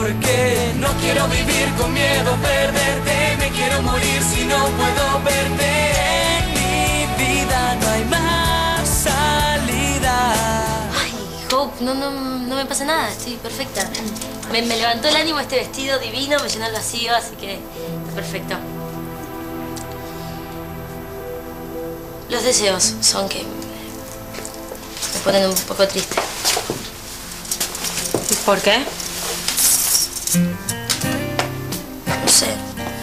porque no quiero vivir con miedo a perderte. Me quiero morir si no puedo verte. En mi vida no hay más salida. Ay, Hope, no me pasa nada, estoy perfecta. Me levantó el ánimo este vestido divino, me llenó el vacío, así que está perfecto. Los deseos son que me ponen un poco triste. ¿Y por qué? No sé.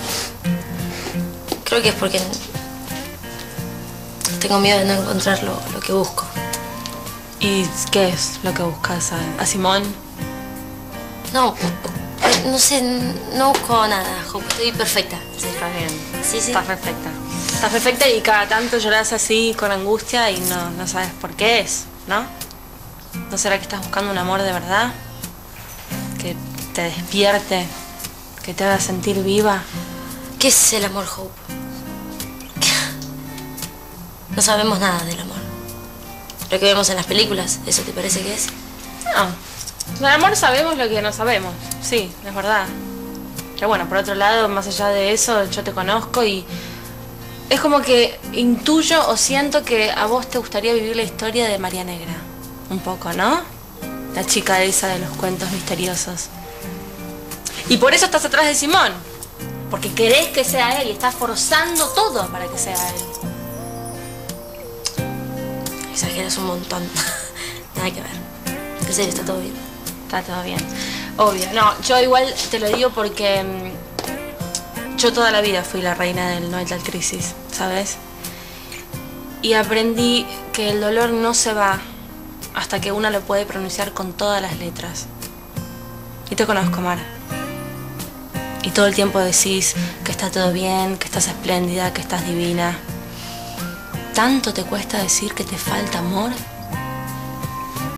Creo que es porque tengo miedo de no encontrar lo que busco. ¿Y qué es lo que buscas? ¿A Simón? No sé, no busco nada, Hope. Estoy perfecta. Sí. Estás bien. Sí. Estás perfecta. Estás perfecta y cada tanto lloras así con angustia y no sabes por qué es, ¿no? ¿No será que estás buscando un amor de verdad? Que te despierte, que te haga sentir viva. ¿Qué es el amor, Hope? No sabemos nada del amor. Lo que vemos en las películas, ¿eso te parece que es? No. Del amor sabemos lo que no sabemos. Sí, es verdad. Pero bueno, por otro lado, más allá de eso, yo te conozco y es como que intuyo o siento que a vos te gustaría vivir la historia de María Negra. Un poco, ¿no? La chica esa de los cuentos misteriosos. Y por eso estás atrás de Simón. Porque querés que sea él y estás forzando todo para que sea él. Exageras un montón. Nada que ver. En serio, está todo bien. Está todo bien. Obvio. No, yo igual te lo digo porque yo toda la vida fui la reina del No hay tal crisis, ¿sabes? Y aprendí que el dolor no se va hasta que uno lo puede pronunciar con todas las letras. Y te conozco, Mara. Y todo el tiempo decís que está todo bien, que estás espléndida, que estás divina. ¿Tanto te cuesta decir que te falta amor?